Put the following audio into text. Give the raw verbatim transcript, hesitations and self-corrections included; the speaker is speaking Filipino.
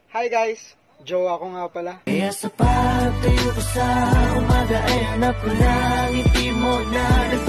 Hi guys, Joe ako nga pala. Kaya sa pagtayo ko sa umaga ay hanap ko na ngiti mo na